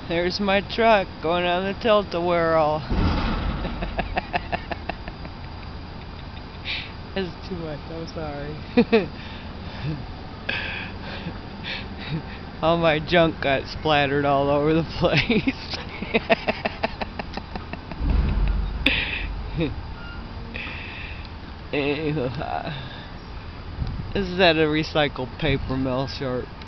There's my truck going on the tilt-a-whirl. That's too much, I'm sorry. All my junk got splattered all over the place. This is at a recycled paper mill shop.